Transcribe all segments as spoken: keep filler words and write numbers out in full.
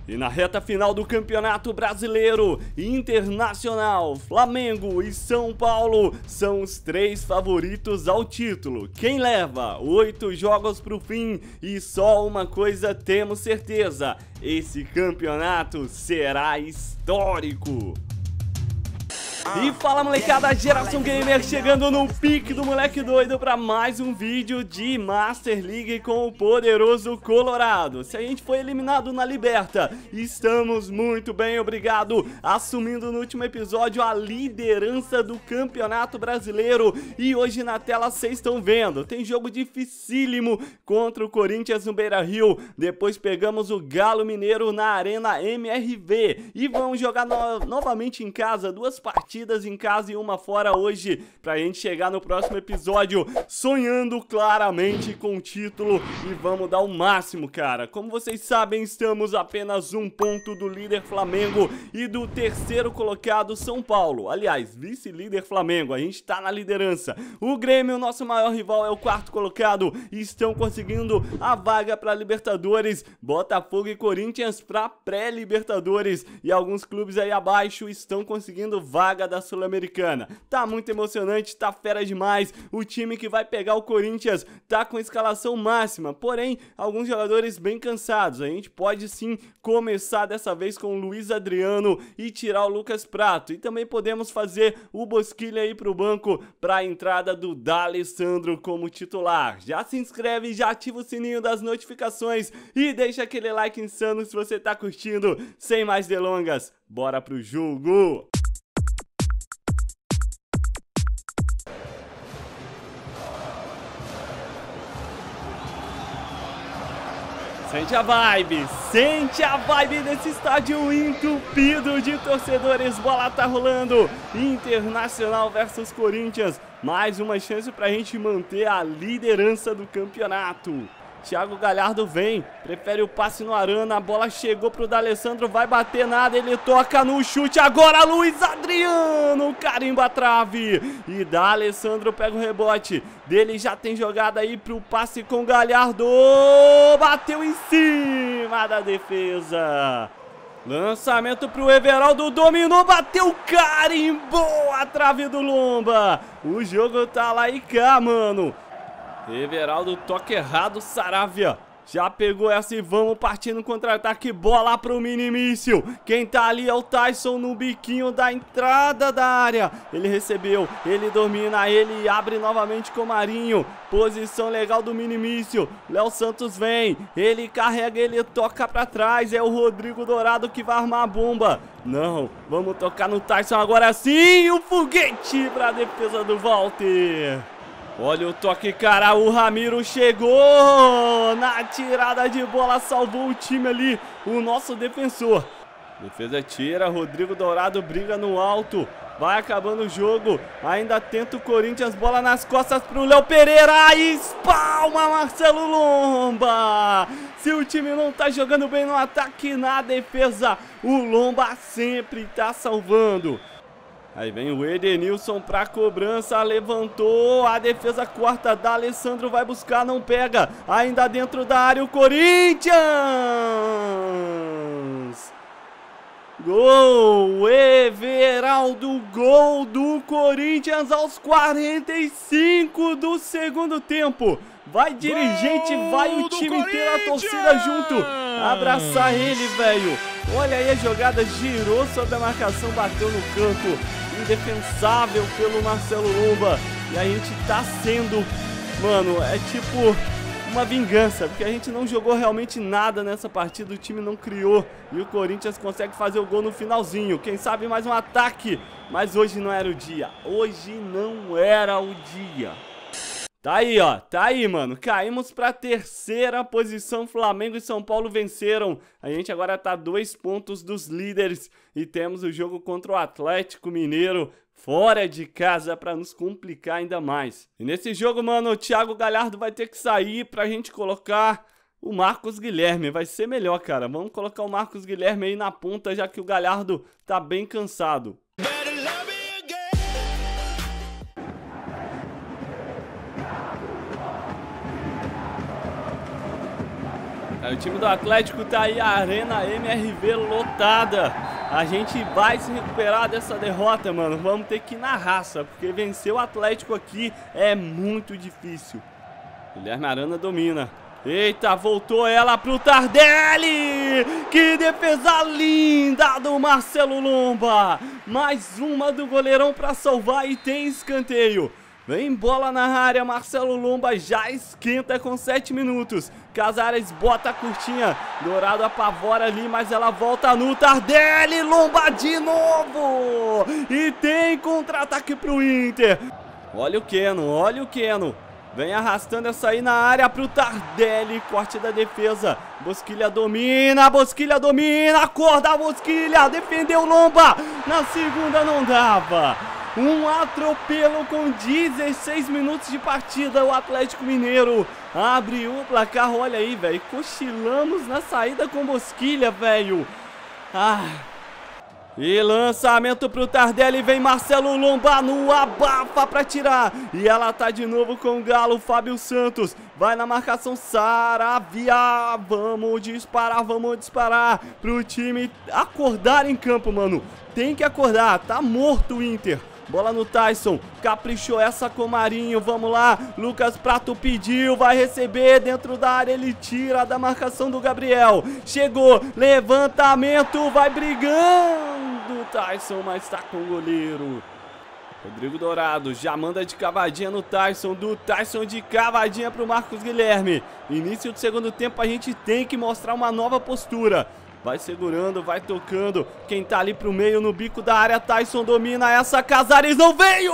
E na reta final do Campeonato Brasileiro Internacional, Flamengo e São Paulo são os três favoritos ao título. Quem leva? Oito jogos pro fim e só uma coisa temos certeza: esse campeonato será histórico. E fala, molecada, Geração Gamer chegando no pique do moleque doido para mais um vídeo de Master League com o poderoso Colorado. Se a gente foi eliminado na Liberta, estamos muito bem, obrigado, assumindo no último episódio a liderança do Campeonato Brasileiro. E hoje na tela vocês estão vendo, tem jogo dificílimo contra o Corinthians no Beira-Rio. Depois pegamos o Galo Mineiro na Arena M R V e vamos jogar no novamente em casa, duas partidas em casa e uma fora hoje, pra gente chegar no próximo episódio sonhando claramente com o título e vamos dar o máximo, cara. Como vocês sabem, estamos apenas um ponto do líder Flamengo e do terceiro colocado São Paulo. Aliás, vice-líder Flamengo, a gente tá na liderança. O Grêmio, nosso maior rival, é o quarto colocado e estão conseguindo a vaga pra Libertadores. Botafogo e Corinthians pra pré-Libertadores e alguns clubes aí abaixo estão conseguindo vaga da Sul-Americana. Tá muito emocionante, tá fera demais. O time que vai pegar o Corinthians tá com escalação máxima, porém alguns jogadores bem cansados. A gente pode sim começar dessa vez com o Luiz Adriano e tirar o Lucas Prato, e também podemos fazer o Bosquilha aí pro banco para a entrada do D'Alessandro como titular. Já se inscreve, já ativa o sininho das notificações e deixa aquele like insano se você tá curtindo. Sem mais delongas, bora pro jogo! Sente a vibe, sente a vibe desse estádio entupido de torcedores. Bola tá rolando, Internacional versus Corinthians, mais uma chance pra gente manter a liderança do campeonato. Thiago Galhardo vem, prefere o passe no Arana, a bola chegou pro D'Alessandro, vai bater nada, ele toca no chute, agora Luiz Adriano, carimba a trave, e D'Alessandro pega o rebote, dele já tem jogada aí pro passe com Galhardo, bateu em cima da defesa. Lançamento pro Everaldo, dominou, bateu, carimbou a trave do Lomba. O jogo tá lá e cá, mano. Everaldo, toque errado, Saravia já pegou essa e vamos partindo contra-ataque, bola pro Minimício. Quem tá ali é o Tyson no biquinho da entrada da área. Ele recebeu, ele domina, ele abre novamente com o Marinho. Posição legal do Minimício. Léo Santos vem, ele carrega, ele toca pra trás. É o Rodrigo Dourado que vai armar a bomba. Não, vamos tocar no Tyson agora sim. O foguete pra defesa do Walter. Olha o toque, cara, o Ramiro chegou na tirada de bola, salvou o time ali, o nosso defensor. Defesa tira, Rodrigo Dourado briga no alto, vai acabando o jogo, ainda tenta o Corinthians, bola nas costas pro Léo Pereira, espalma Marcelo Lomba. Se o time não tá jogando bem no ataque, na defesa, o Lomba sempre tá salvando. Aí vem o Edenilson pra cobrança, levantou, a defesa corta, D'Alessandro vai buscar, não pega, ainda dentro da área o Corinthians! Gol, Everaldo, gol do Corinthians aos quarenta e cinco do segundo tempo. Vai dirigente, gol vai o time inteiro, a torcida junto, abraçar ele, velho. Olha aí a jogada, girou sobre a marcação, bateu no canto. Indefensável pelo Marcelo Lomba. E a gente tá sendo, mano, é tipo uma vingança, porque a gente não jogou realmente nada nessa partida, o time não criou e o Corinthians consegue fazer o gol no finalzinho. Quem sabe mais um ataque, mas hoje não era o dia, hoje não era o dia. Tá aí, ó, tá aí, mano, caímos pra terceira posição, Flamengo e São Paulo venceram. A gente agora tá dois pontos dos líderes e temos o jogo contra o Atlético Mineiro fora de casa pra nos complicar ainda mais. E nesse jogo, mano, o Thiago Galhardo vai ter que sair pra gente colocar o Marcos Guilherme. Vai ser melhor, cara, vamos colocar o Marcos Guilherme aí na ponta, já que o Galhardo tá bem cansado. o time do Atlético tá aí, a Arena M R V lotada. A gente vai se recuperar dessa derrota, mano. Vamos ter que ir na raça, porque vencer o Atlético aqui é muito difícil. Guilherme Arana domina. Eita, voltou ela pro Tardelli! Que defesa linda do Marcelo Lomba! Mais uma do goleirão pra salvar e tem escanteio. Vem bola na área, Marcelo Lomba já esquenta com sete minutos. Casares bota a curtinha, Dourado apavora ali, mas ela volta no Tardelli, Lomba de novo! E tem contra-ataque pro Inter. Olha o Keno, olha o Keno. Vem arrastando essa aí na área pro Tardelli, corte da defesa. Bosquilha domina, Bosquilha domina, acorda a Bosquilha, defendeu Lomba. Na segunda não dava. Um atropelo com dezesseis minutos de partida. O Atlético Mineiro abre o placar. Olha aí, velho. Cochilamos na saída com Bosquilha, velho. Ah. E lançamento pro Tardelli. Vem Marcelo Lomba no abafa pra tirar. E ela tá de novo com o Galo. Fábio Santos vai na marcação. Saravia. Vamos disparar, vamos disparar. Pro time acordar em campo, mano. Tem que acordar. Tá morto o Inter. Bola no Tyson, caprichou essa com o Marinho, vamos lá, Lucas Prato pediu, vai receber dentro da área, ele tira da marcação do Gabriel, chegou, levantamento, vai brigando o Tyson, mas tá com o goleiro. Rodrigo Dourado já manda de cavadinha no Tyson, do Tyson de cavadinha pro Marcos Guilherme. Início do segundo tempo, a gente tem que mostrar uma nova postura. Vai segurando, vai tocando. Quem tá ali pro meio, no bico da área, Tyson domina essa, Casares não veio!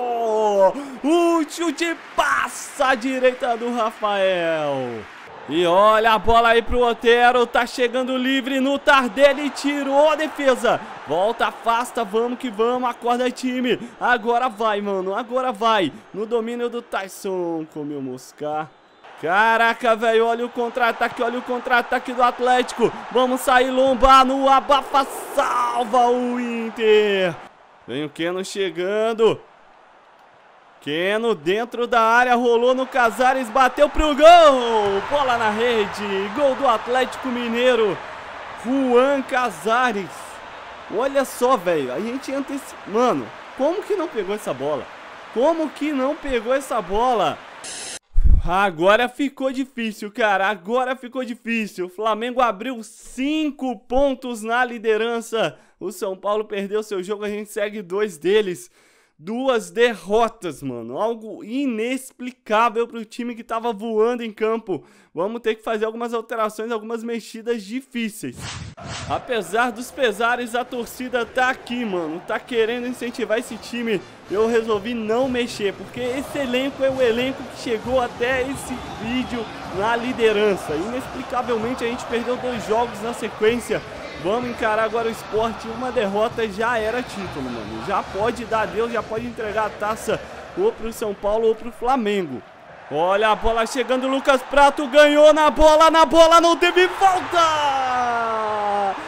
O chute passa à direita do Rafael. E olha a bola aí pro Otero, tá chegando livre no Tardelli, tirou a defesa. Volta, afasta, vamos que vamos, acorda time. Agora vai, mano, agora vai. No domínio do Tyson, comeu moscar. Caraca, velho, olha o contra-ataque, olha o contra-ataque do Atlético. Vamos sair, Lomba no abafa, salva o Inter. Vem o Keno chegando. Keno dentro da área, rolou no Casares, bateu pro gol. Bola na rede, gol do Atlético Mineiro. Juan Casares. Olha só, velho, a gente antecipa... Mano, como que não pegou essa bola? Como que não pegou essa bola? Agora ficou difícil, cara, agora ficou difícil. O Flamengo abriu cinco pontos na liderança. O São Paulo perdeu seu jogo, a gente segue dois deles. Duas derrotas, mano. Algo inexplicável pro time que tava voando em campo. Vamos ter que fazer algumas alterações, algumas mexidas difíceis. Apesar dos pesares, a torcida tá aqui, mano. Tá querendo incentivar esse time. Eu resolvi não mexer, porque esse elenco é o elenco que chegou até esse vídeo na liderança. Inexplicavelmente a gente perdeu dois jogos na sequência. Vamos encarar agora o Sport. Uma derrota já era título, mano. Já pode dar adeus, já pode entregar a taça ou pro São Paulo ou pro Flamengo. Olha a bola chegando, Lucas Prato ganhou na bola, na bola não teve falta!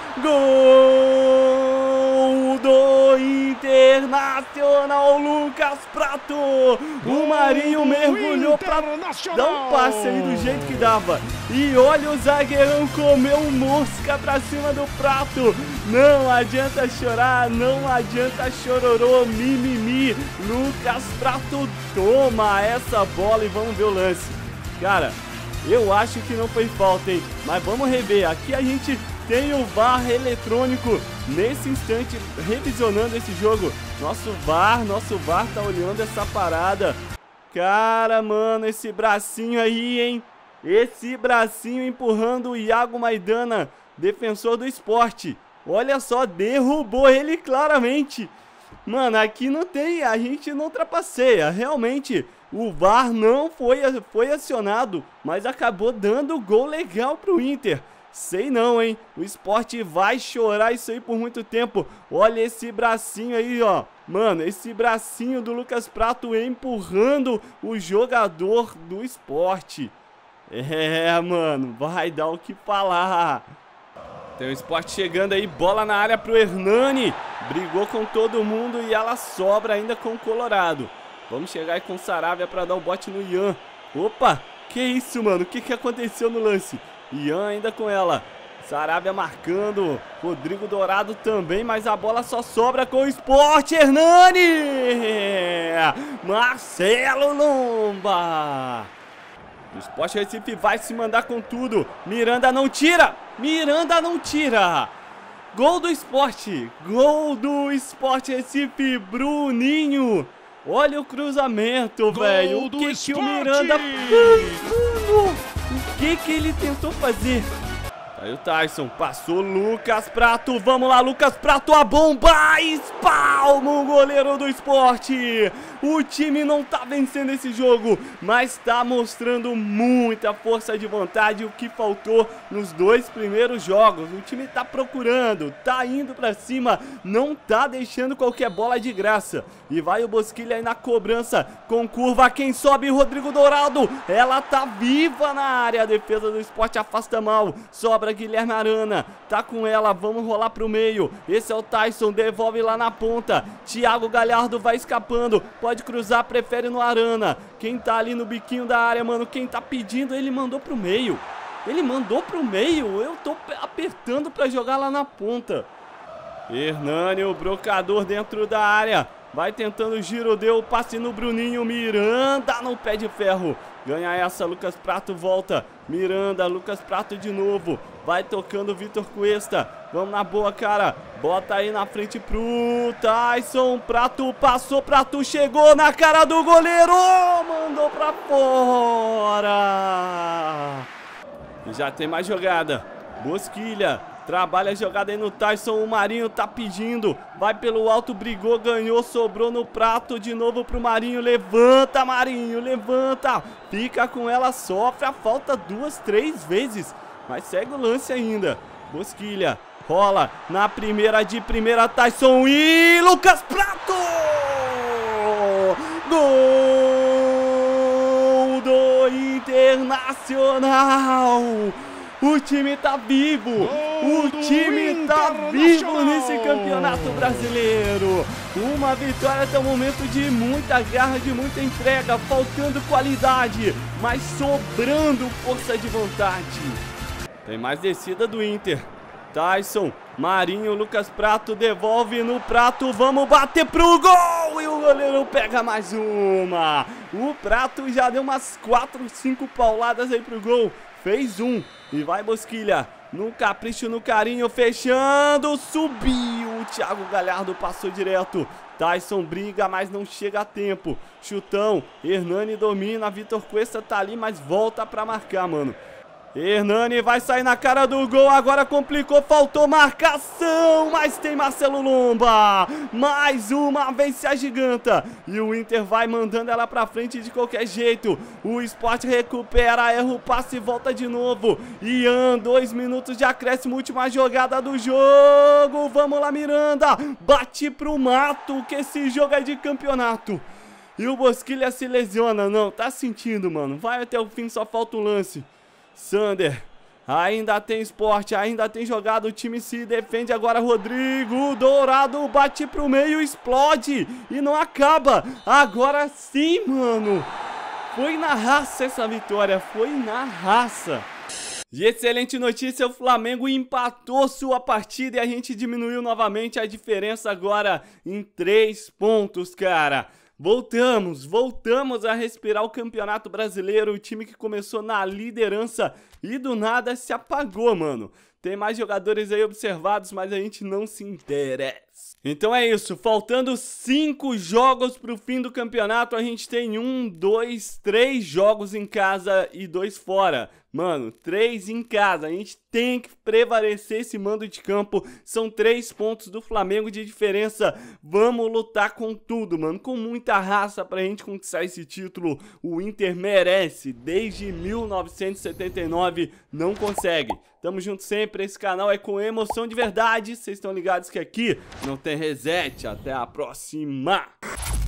Gol do Internacional, Lucas Prato! O Marinho mergulhou pra dar um passe aí do jeito que dava. E olha o zagueirão, comeu mosca pra cima do Prato. Não adianta chorar, não adianta chororô, mimimi. Lucas Prato toma essa bola e vamos ver o lance. Cara, eu acho que não foi falta, hein? Mas vamos rever. Aqui a gente tem o V A R eletrônico nesse instante, revisionando esse jogo. Nosso V A R, nosso V A R tá olhando essa parada. Cara, mano, esse bracinho aí, hein? Esse bracinho empurrando o Iago Maidana, defensor do Sport. Olha só, derrubou ele claramente. Mano, aqui não tem, a gente não trapaceia. Realmente, o V A R não foi, foi acionado, mas acabou dando gol legal pro Inter. Sei não, hein? O Sport vai chorar isso aí por muito tempo. Olha esse bracinho aí, ó. Mano, esse bracinho do Lucas Prato empurrando o jogador do Sport. É, mano, vai dar o que falar. Tem o Sport chegando aí, bola na área pro Hernani. Brigou com todo mundo e ela sobra ainda com o Colorado. Vamos chegar aí com o Saravia pra dar o bote no Ian. Opa, que isso, mano? O que que aconteceu no lance? Ian ainda com ela. Sarabia marcando, Rodrigo Dourado também, mas a bola só sobra com o Sport. Hernani! Marcelo Lomba! O Sport Recife vai se mandar com tudo. Miranda não tira! Miranda não tira! Gol do Sport! Gol do Sport Recife, Bruninho! Olha o cruzamento, velho! O que que o Miranda fez? O que que ele tentou fazer? Aí o Tyson, passou Lucas Prato, vamos lá Lucas Prato, a bomba, espalma o goleiro do Sport. O time não tá vencendo esse jogo, mas tá mostrando muita força de vontade, o que faltou nos dois primeiros jogos. O time tá procurando, tá indo pra cima, não tá deixando qualquer bola de graça. E vai o Bosquilha aí na cobrança, com curva, quem sobe? Rodrigo Dourado, ela tá viva na área, a defesa do Sport afasta mal, sobra Guilherme Arana, tá com ela, vamos rolar pro meio. Esse é o Tyson, devolve lá na ponta. Thiago Galhardo vai escapando, pode cruzar, prefere no Arana. Quem tá ali no biquinho da área, mano, quem tá pedindo, ele mandou pro meio. Ele mandou pro meio, eu tô apertando pra jogar lá na ponta. Hernani, o brocador dentro da área. Vai tentando o giro, deu o passe no Bruninho. Miranda no pé de ferro. Ganha essa, Lucas Prato volta. Miranda, Lucas Prato de novo. Vai tocando o Vitor Cuesta. Vamos na boa, cara. Bota aí na frente pro Tyson. Prato passou, Prato chegou na cara do goleiro. Mandou pra fora. E já tem mais jogada. Bosquilha. Trabalha a jogada aí no Tyson, o Marinho tá pedindo, vai pelo alto, brigou, ganhou, sobrou no Prato, de novo pro Marinho, levanta Marinho, levanta, fica com ela, sofre a falta duas, três vezes, mas segue o lance ainda. Bosquilha, rola, na primeira de primeira, Tyson e Lucas Prato! Gol do Internacional! O time tá vivo, o time tá vivo nesse campeonato brasileiro. Uma vitória até o momento de muita garra, de muita entrega, faltando qualidade, mas sobrando força de vontade. Tem mais descida do Inter. Tyson, Marinho, Lucas Prato, devolve no Prato, vamos bater pro gol! E o goleiro pega mais uma. O Prato já deu umas quatro, cinco pauladas aí pro gol. Fez um. E vai Bosquilha. No capricho, no carinho, fechando. Subiu. O Thiago Galhardo passou direto. Tyson briga, mas não chega a tempo. Chutão. Hernani domina. Vitor Cuesta tá ali, mas volta pra marcar, mano. Hernani vai sair na cara do gol, agora complicou, faltou marcação, mas tem Marcelo Lomba, mais uma vez se agiganta, e o Inter vai mandando ela pra frente de qualquer jeito. O Sport recupera, erra o passe e volta de novo. Ian, dois minutos de acréscimo, última jogada do jogo, vamos lá Miranda, bate pro mato, que esse jogo é de campeonato. E o Bosquilha se lesiona, não, tá sentindo, mano, vai até o fim, só falta um lance. Sander, ainda tem Sport, ainda tem jogado, o time se defende agora, Rodrigo Dourado bate pro meio, explode e não acaba, agora sim, mano, foi na raça essa vitória, foi na raça. E excelente notícia, o Flamengo empatou sua partida e a gente diminuiu novamente a diferença agora em três pontos, cara. Voltamos, voltamos a respirar o Campeonato Brasileiro, o time que começou na liderança e do nada se apagou, mano. Tem mais jogadores aí observados, mas a gente não se interessa. Então é isso, faltando cinco jogos pro fim do campeonato, a gente tem um, dois, três jogos em casa e dois fora. Mano, três em casa, a gente tem que prevalecer esse mando de campo, são três pontos do Flamengo de diferença, vamos lutar com tudo, mano, com muita raça pra gente conquistar esse título, o Inter merece, desde mil novecentos e setenta e nove, não consegue. Tamo junto sempre, esse canal é com emoção de verdade, vocês estão ligados que aqui não tem reset, até a próxima!